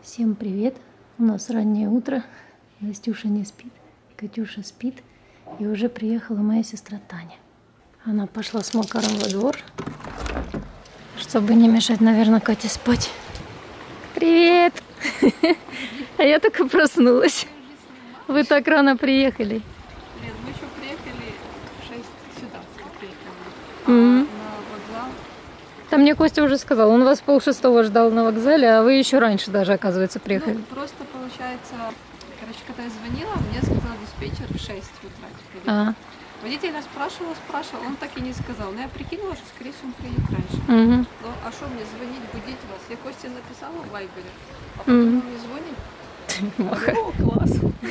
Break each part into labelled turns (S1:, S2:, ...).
S1: Всем привет! У нас раннее утро. Настюша не спит, Катюша спит. И уже приехала моя сестра Таня. Она пошла с Макаром во двор, чтобы не мешать, наверное, Кате спать. Привет! А я только проснулась. Вы так рано приехали.
S2: Нет, мы еще приехали в 6 сюда. На вокзал.
S1: Там мне Костя уже сказал, он вас 5:30 ждал на вокзале, а вы еще раньше даже, оказывается, приехали.
S2: Ну, просто получается, короче, когда я звонила, мне сказал диспетчер в 6 утра. Водитель нас спрашивал, он так и не сказал. Но я прикинула, что, скорее всего, он приедет раньше. Ну, а что мне звонить, будить вас? Я Косте написала в Вайбере, а потом он мне звонит. О, класс!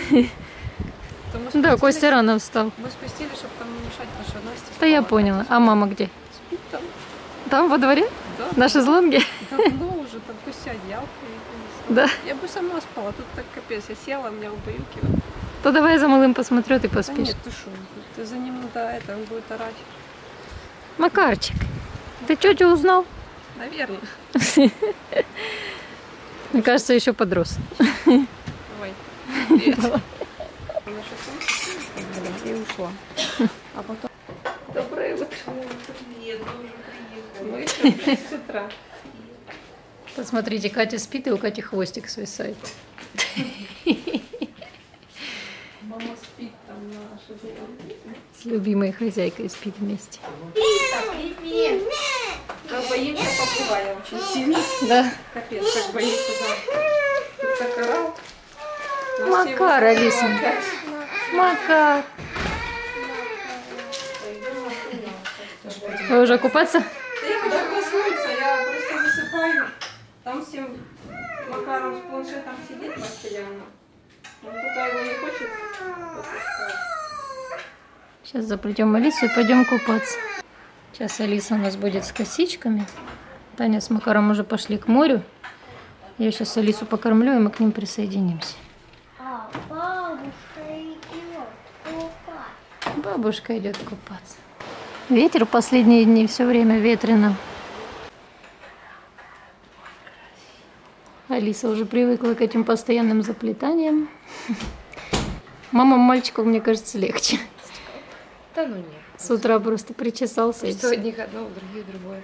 S1: Да, Костя рано встал.
S2: Мы спустились, чтобы там не мешать, потому что Настя спала.
S1: Да я поняла. А мама где?
S2: Спит там.
S1: Там во дворе?
S2: Да.
S1: На шезлонге?
S2: Давно уже, там пусть одеялка.
S1: Да.
S2: Я бы сама спала, тут так капец. Я села, меня убаюкивает.
S1: То давай за малым посмотрю, ты
S2: Да
S1: поспишь.
S2: нет, ты что? Ты за ним, да, это, он будет орать.
S1: Макарчик, ты тетю узнал?
S2: Наверное.
S1: Мне кажется, еще подрос.
S2: Давай. Привет. И ушла. А потом... Доброе утро. Привет, мы уже приехали. Мы еще в 6 утра.
S1: Посмотрите, Катя спит, и у Кати хвостик свисает.
S2: Мама спит там на шезлонге.
S1: С любимой хозяйкой спит вместе.
S2: Привет. Как боится попугая очень сильно.
S1: Да.
S2: Капец, как боится, да. Тут так орал.
S1: Макар, Алиса. Макар. Вы уже купаться?
S2: Да я хочу проснуться, я просто засыпаю. Там всем Макаром с планшетом сидит постоянно. Он пока его не хочет отпускать.
S1: Сейчас заплетем Алису и пойдем купаться. Сейчас Алиса у нас будет с косичками. Таня с Макаром уже пошли к морю. Я сейчас Алису покормлю, и мы к ним присоединимся.
S3: А бабушка идет купаться.
S1: Бабушка идет купаться. Ветер последние дни все время ветрено. Алиса уже привыкла к этим постоянным заплетаниям. Мамам мальчиков, мне кажется, легче.
S2: Да ну нет.
S1: С утра просто причесался.
S2: Что одних одно, у других другое.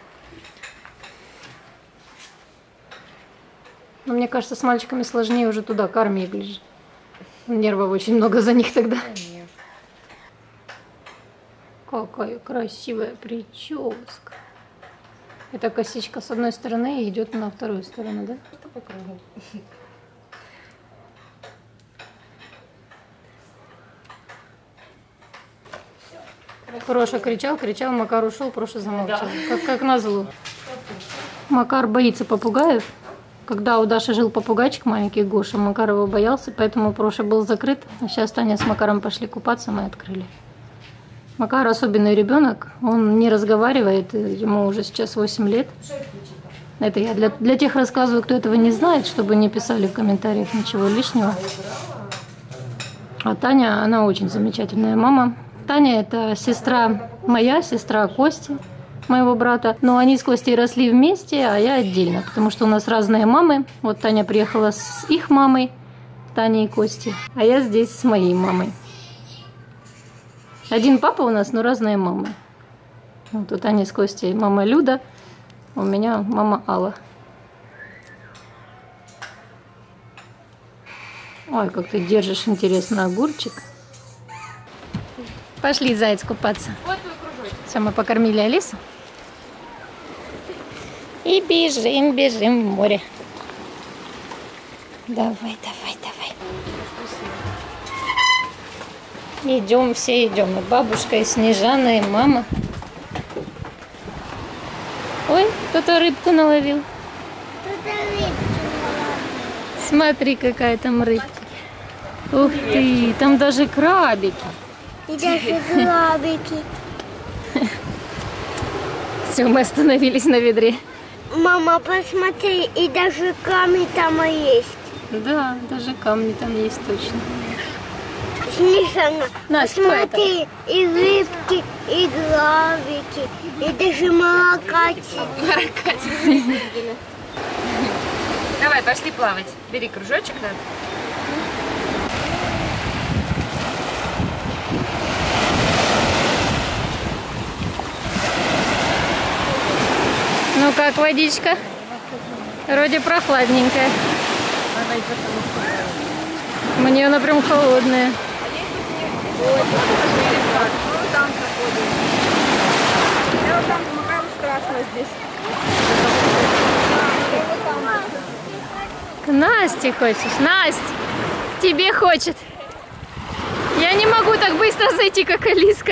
S1: Но мне кажется, с мальчиками сложнее уже туда, к армии ближе. Нервов очень много за них тогда.
S2: Нет.
S1: Какая красивая прическа. Эта косичка с одной стороны и идет на вторую сторону, да?
S2: Просто по кругу.
S1: Проша кричал, Макар ушел, Проша замолчал. Да. Как назло. Макар боится попугаев. Когда у Даши жил попугайчик маленький Гоша, Макар его боялся, поэтому Проша был закрыт. А сейчас Таня с Макаром пошли купаться, мы открыли. Макар особенный ребенок, он не разговаривает, ему уже сейчас 8 лет. Это я для тех рассказываю, кто этого не знает, чтобы не писали в комментариях ничего лишнего. А Таня, она очень замечательная мама. Таня это сестра моя, сестра Кости, моего брата. Но они с Костей росли вместе, а я отдельно, потому что у нас разные мамы. Вот Таня приехала с их мамой, Таней и Костей, а я здесь с моей мамой. Один папа у нас, но разные мамы. Вот у Тани с Костей мама Люда, у меня мама Алла. Ой, как ты держишь, интересно, огурчик. Пошли, заяц, купаться.
S2: Вот твой кружочек.
S1: Все, мы покормили Алису. И бежим в море. Давай. Идем, все идем. И бабушка, и Снежана, и мама. Ой, кто-то рыбку наловил. Смотри, какая там рыбка. Ух ты, там даже крабики.
S3: И даже крабики.
S1: Все, мы остановились на ведре.
S3: Мама, посмотри, и даже камни там есть.
S1: Да, даже камни там есть точно.
S3: Снежана,
S1: Настя,
S3: посмотри, и рыбки, и крабики, и даже молокатики.
S2: Да,
S1: Давай, пошли плавать. Бери кружочек, надо. Ну как водичка? Вроде прохладненькая. Мне она прям холодная.
S2: Страшно здесь.
S1: К Насте хочешь? Настя, тебе хочет. Я не могу так быстро зайти, как Алиска.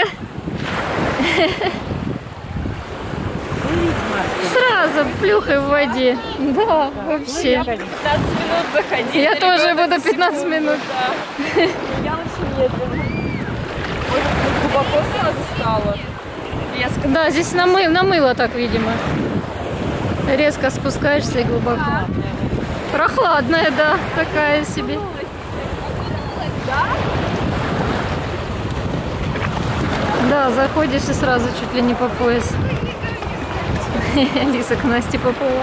S1: Сразу плюхай в воде. Да, вообще.
S2: 15 минут заходи.
S1: Я тоже буду 15 минут.
S2: Да. Я очень медленно. Может, глубоко сразу стало?
S1: Да, здесь намыло так, видимо. Резко спускаешься и глубоко. Прохладная, да, такая себе. Да, заходишь и сразу чуть ли не по пояс. Алиса к Насте поплыла.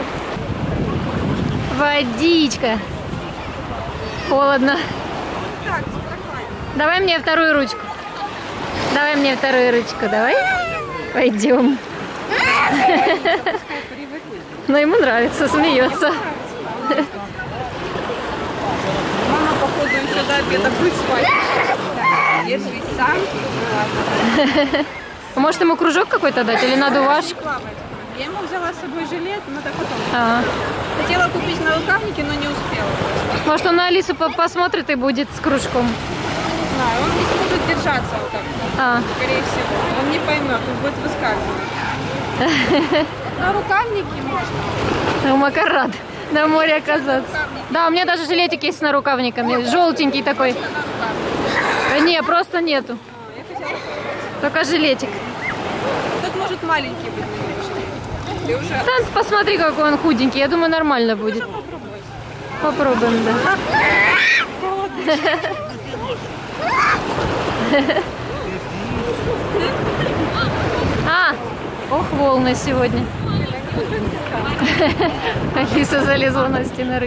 S1: Водичка. Холодно. Давай мне вторую ручку. Давай мне вторую ручку, давай. Пойдем. Но ему нравится, смеется.
S2: Мама, походу, еще до обеда будет спать. Держись сам.
S1: Может, ему кружок какой-то дать или надувашку?
S2: Я ему взяла с собой жилет, но так потом.
S1: А.
S2: Хотела купить на рукавнике, но не успела.
S1: Может, он на Алису посмотрит и будет с кружком.
S2: Не знаю, он не будет держаться вот так. Скорее всего. Он не поймет, он будет выскальзывать. На рукавнике можно.
S1: Ну, Макар рад на море оказаться. Да, у меня даже жилетик есть с нарукавниками. Желтенький такой. Не, просто нету. Только жилетик.
S2: Тут может маленький быть. Ты уже...
S1: Да, посмотри, какой он худенький. Я думаю, нормально будет. Попробуем, да. Ох, волны сегодня. Алиса залезла Насте на руки.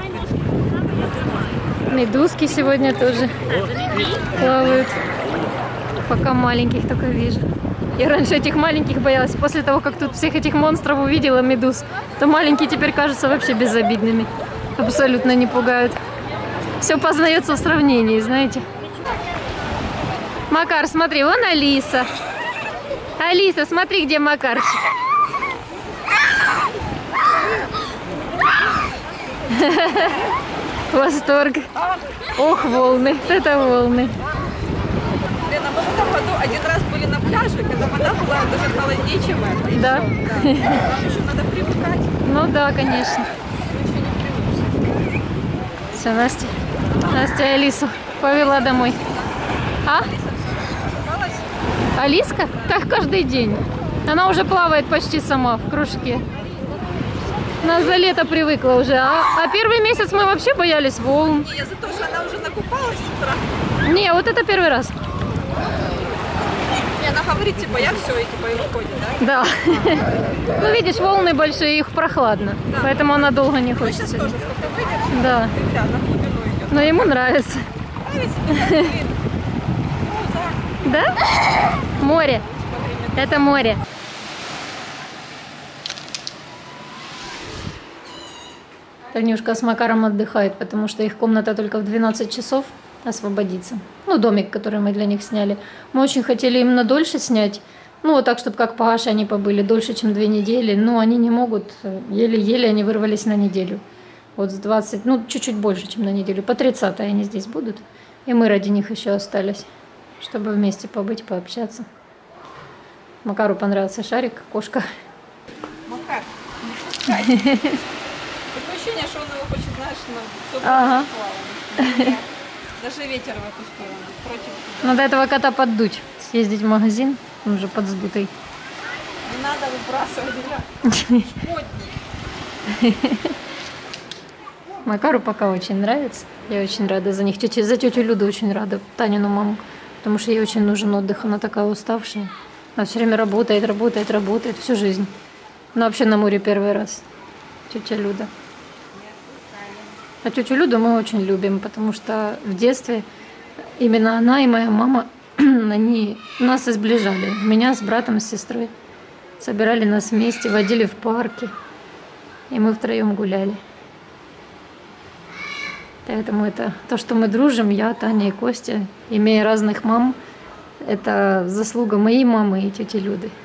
S1: Медузки сегодня тоже плавают. Пока маленьких только вижу. Я раньше этих маленьких боялась. После того, как тут всех этих монстров увидела, медуз, то маленькие теперь кажутся вообще безобидными. Абсолютно не пугают. Все познается в сравнении, знаете. Макар, смотри, вон Алиса. Алиса, смотри, где Макарчик. Восторг. Ох, волны. Это волны.
S2: Лена, мы в этом году один раз были на пляже, когда вода была даже холоднее, чем это.
S1: Да.
S2: Нам еще надо привыкать.
S1: Ну да, конечно. Все, Настя Алису повела домой. А? Алиска? Как каждый день. Она уже плавает почти сама в кружке. Она за лето привыкла уже. А первый месяц мы вообще боялись волн.
S2: Не, за то, что она уже накупалась с утра.
S1: Не, вот это первый раз.
S2: И она говорит, типа, я все, и типа, и выходит, да?
S1: Да. Ну, видишь, волны большие, их прохладно. Да. Поэтому она долго не хочет.
S2: Сейчас тоже сколько выйдешь.
S1: Да.
S2: Да, на глубину идет.
S1: Но ему нравится. Да? Море. Это море. Танюшка с Макаром отдыхает, потому что их комната только в 12 часов освободится. Ну, домик, который мы для них сняли. Мы очень хотели именно дольше снять. Ну, вот так, чтобы как Паша они побыли дольше, чем 2 недели. Но они не могут. Еле-еле они вырвались на неделю. Вот с 20, ну, чуть-чуть больше, чем на неделю. По 30 они здесь будут. И мы ради них еще остались, чтобы вместе побыть, пообщаться. Макару понравился шарик, кошка.
S2: Макар, не пускай. Такое ощущение, что он его хочет, знаешь, на все
S1: Ага.
S2: Даже ветер в эту сторону. Против.
S1: Надо этого кота поддуть. Съездить в магазин, он уже подсдутый.
S2: Не надо выбрасывать. Шкодник.
S1: Макару пока очень нравится. Я очень рада за них. За тетю Люду очень рада, Танину маму. Потому что ей очень нужен отдых. Она такая уставшая. Она все время работает всю жизнь. Но вообще на море первый раз. Тетя Люда. А тетю Люду мы очень любим, потому что в детстве именно она и моя мама, они нас сближали. Меня с братом, с сестрой. Собирали нас вместе, водили в парки. И мы втроем гуляли. Поэтому это то, что мы дружим, я, Таня и Костя, имея разных мам, это заслуга моей мамы и тети Люды.